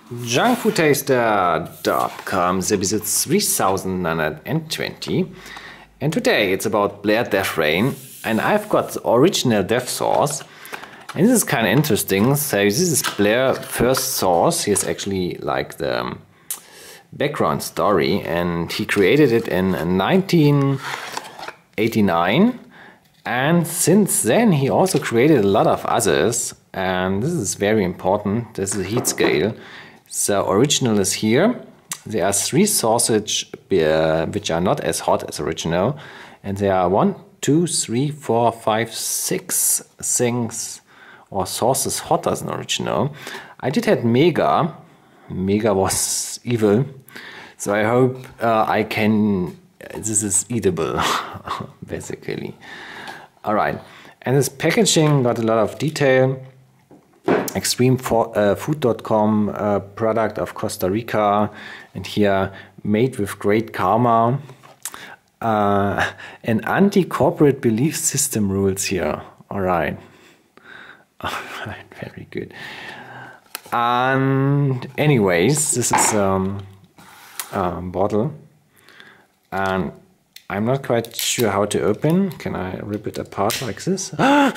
Junkfoodtaster.com, episode 3920. And today it's about Blair Death Rain. And I've got the original death sauce. And this is kind of interesting. So this is Blair's first sauce. Here's actually like the background story. And he created it in 1989. And since then he also created a lot of others. And this is very important. This is a heat scale. So original is here. There are 3 sausages which are not as hot as original. And there are 1, 2, 3, 4, 5, 6 things or sauces hotter than original. I did have Mega. Mega was evil. So I hope I can... This is eatable, basically. Alright. And this packaging got a lot of detail. Extremefood.com, product of Costa Rica, and here made with great karma. An anti-corporate belief system rules here. Alright, very good. And anyways, this is bottle, and I'm not quite sure how to open. Can I rip it apart like this? No!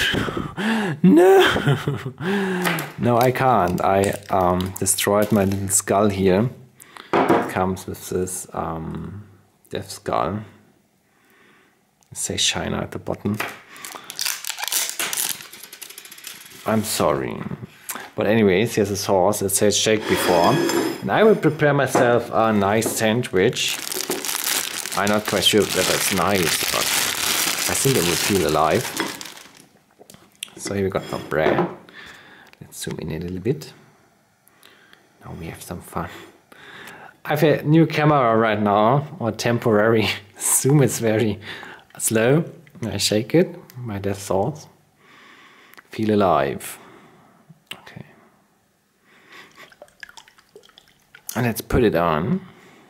No, I can't. I destroyed my little skull here. It comes with this death skull. It says China at the bottom. I'm sorry. But anyways, here's a sauce. It says shake before. And I will prepare myself a nice sandwich. I'm not quite sure whether it's nice, but I think it will feel alive. So here we got some bread. Let's zoom in a little bit. Now we have some fun. I have a new camera right now, or temporary. Zoom is very slow. I shake it, my death sauce. Feel alive. Okay. And let's put it on.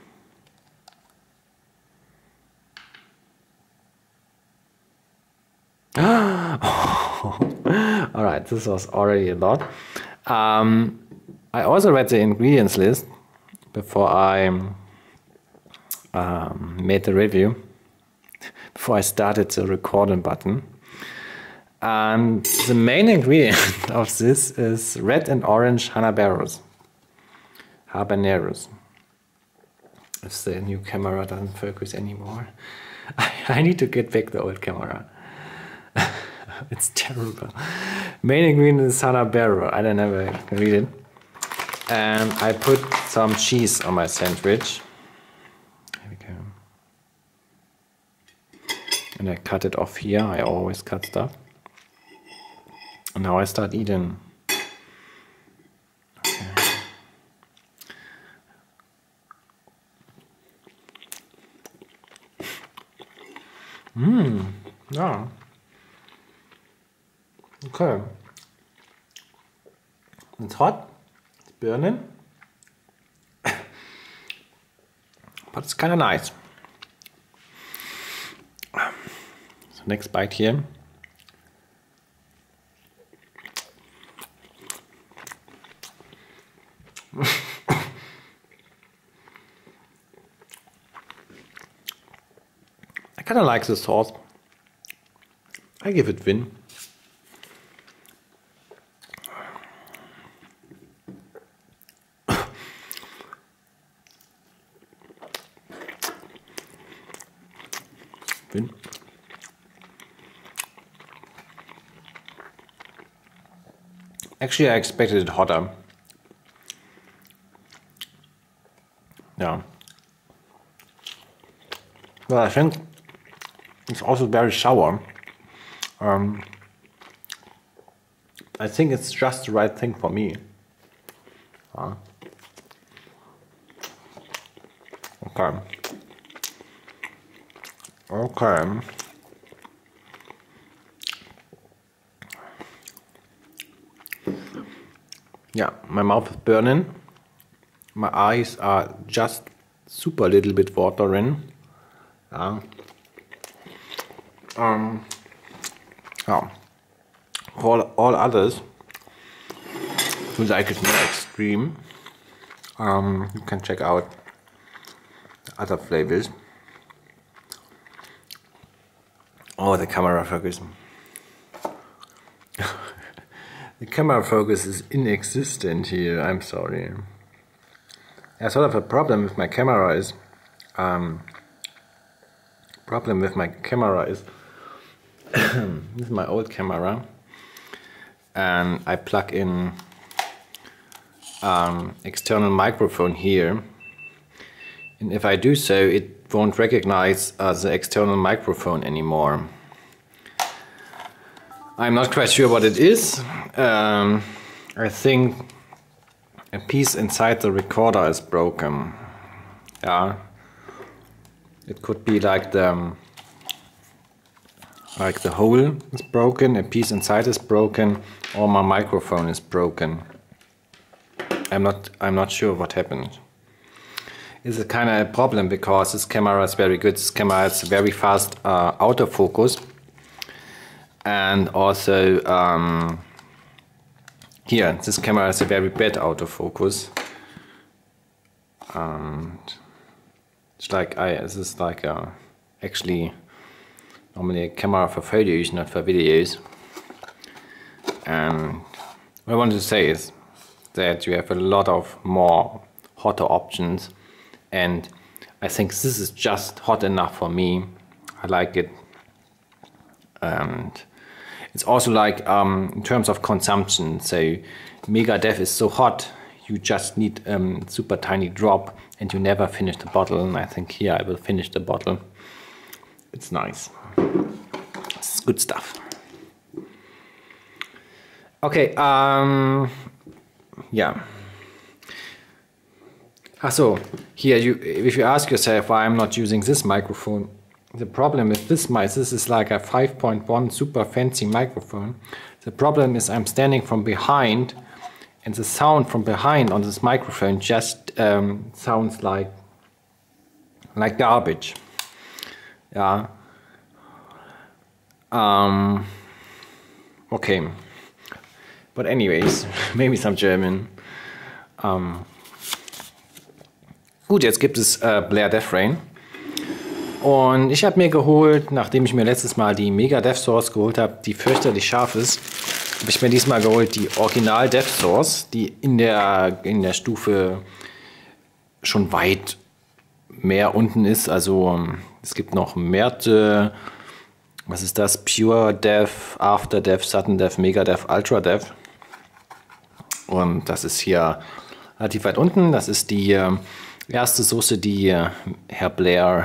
Alright, this was already a lot. I also read the ingredients list before I made the review, before I started the recording button. And the main ingredient of this is red and orange habaneros. If the new camera doesn't focus anymore. I need to get back the old camera. It's terrible. Main ingredient is habanero. I don't know if I can read it. And I put some cheese on my sandwich. Here we go. And I cut it off here. I always cut stuff. And now I start eating. Okay. Yeah. Okay. It's hot, it's burning, but it's kind of nice. So next bite here. I kind of like the sauce. I give it win. Win. Actually, I expected it hotter. Yeah. But I think it's also very sour. I think it's just the right thing for me. Okay. Okay. Yeah, my mouth is burning. My eyes are just super little bit watering. Yeah. Yeah. All others who like it more extreme You can check out the other flavors. Oh, the camera focus. The camera focus is inexistent here, I'm sorry. I sort of a problem with my camera is this is my old camera, and I plug in external microphone here, and if I do so, it won't recognize the external microphone anymore. I'm not quite sure what it is. I think a piece inside the recorder is broken. Yeah, it could be like the hole is broken, a piece inside is broken, or my microphone is broken. I'm not sure what happened. It's a kind of a problem because this camera is very good. This camera has very fast autofocus, and also here this camera has a very bad autofocus. And it's like this is like actually normally a camera for photos, not for videos. And what I wanted to say is that you have a lot of more hotter options, and I think this is just hot enough for me. I like it, and it's also like in terms of consumption. So Mega Dev is so hot, you just need super tiny drop, and you never finish the bottle. And I think here I will finish the bottle. It's nice. It's good stuff. Okay. Yeah. So here, if you ask yourself why I'm not using this microphone, the problem with this mic, this is like a 5.1 super fancy microphone. The problem is I'm standing from behind, and the sound from behind on this microphone just sounds like garbage. Yeah. Okay. But anyways, maybe some German. Gut, jetzt gibt es Blair Death Rain. Und ich habe mir geholt, nachdem ich mir letztes Mal die Mega Death Source geholt habe, die fürchterlich scharf ist, habe ich mir diesmal geholt die Original Death Source, die in der Stufe schon weit mehr unten ist. Also es gibt noch Merte, was ist das? Pure Death, After Death, Sudden Death, Mega Death, Ultra Death. Und das ist hier relativ weit unten. Das ist die erste Soße, die Herr Blair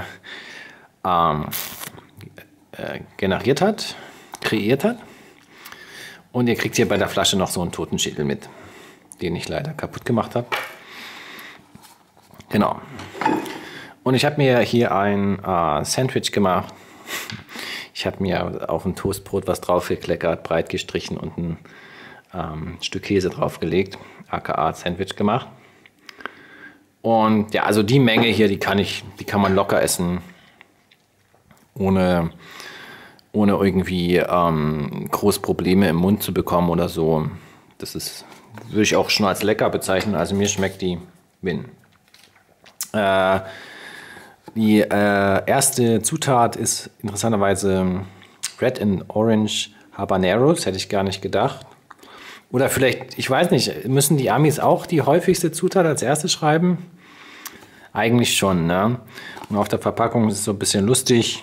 kreiert hat. Und ihr kriegt hier bei der Flasche noch so einen Totenschädel mit, den ich leider kaputt gemacht habe. Genau. Und ich habe mir hier ein Sandwich gemacht. Ich habe mir auf ein Toastbrot was draufgekleckert, breit gestrichen und ein Stück Käse draufgelegt, aka Sandwich gemacht. Und ja, also die Menge hier, die kann man locker essen, ohne irgendwie groß Probleme im Mund zu bekommen oder so. Das würde ich auch schon als lecker bezeichnen. Also mir schmeckt die Win. Die erste Zutat ist interessanterweise Red and Orange Habaneros, hätte ich gar nicht gedacht. Oder vielleicht, ich weiß nicht, müssen die Amis auch die häufigste Zutat als erste schreiben? Eigentlich schon, ne? Und auf der Verpackung ist es so ein bisschen lustig.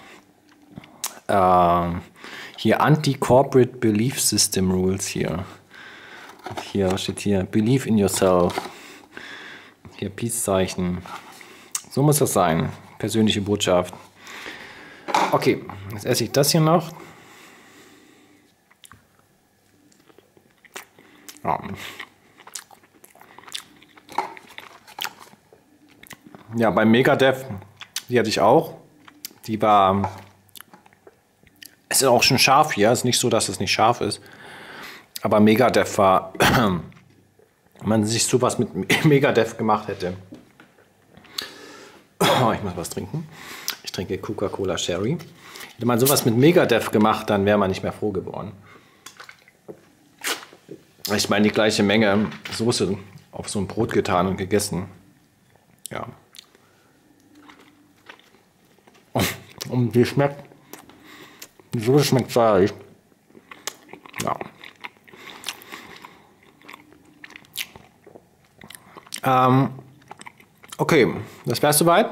Hier Anti-Corporate Belief System Rules hier. Hier steht hier Believe in yourself. Hier Peace-Zeichen. So muss das sein. Persönliche Botschaft. Okay, jetzt esse ich das hier noch. Ja, bei Mega Death, die hatte ich auch. Die war, es ist auch schon scharf hier. Es ist nicht so, dass es nicht scharf ist. Aber Mega Death war, wenn man sich sowas mit Mega Death gemacht hätte. Oh, ich muss was trinken. Ich trinke Coca-Cola Cherry. Hätte man sowas mit Mega Death gemacht, dann wäre man nicht mehr froh geworden. Ich meine, die gleiche Menge Soße auf so ein Brot getan und gegessen. Ja. Und wie schmeckt? Die Soße schmeckt säuerlich. Ja. Okay, das wär's soweit.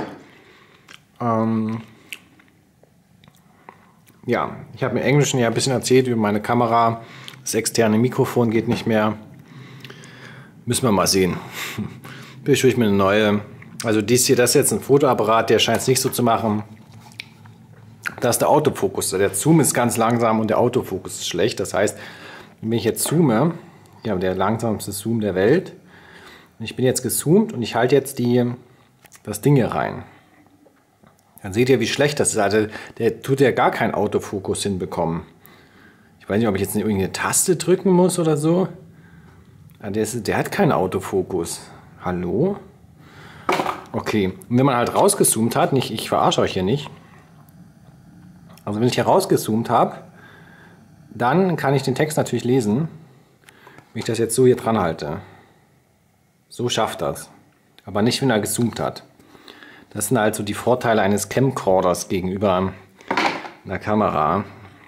Ja, ich habe im Englischen ja ein bisschen erzählt über meine Kamera. Das externe Mikrofon geht nicht mehr. Müssen wir mal sehen. Vielleicht hole ich mir eine neue. Also dies hier, das ist jetzt ein Fotoapparat, der scheint es nicht so zu machen. Da ist der Autofokus. Der Zoom ist ganz langsam und der Autofokus ist schlecht. Das heißt, wenn ich jetzt zoome, ja, der langsamste Zoom der Welt. Und ich bin jetzt gezoomt und ich halte jetzt das Ding hier rein. Dann seht ihr, wie schlecht das ist. Also der tut ja gar keinen Autofokus hinbekommen. Ich weiß nicht, ob ich jetzt irgendeine Taste drücken muss oder so. Der hat keinen Autofokus. Hallo? Okay, und wenn man halt rausgezoomt hat, ich verarsche euch hier nicht. Also wenn ich hier rausgezoomt habe, dann kann ich den Text natürlich lesen, wenn ich das jetzt so hier dran halte. So schafft das. Aber nicht, wenn er gezoomt hat. Das sind also die Vorteile eines Camcorders gegenüber einer Kamera.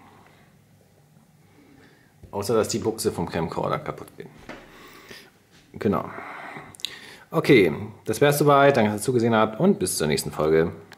Außer, dass die Buchse vom Camcorder kaputt geht. Genau. Okay, das wäre es soweit. Danke, dass ihr zugesehen habt und bis zur nächsten Folge.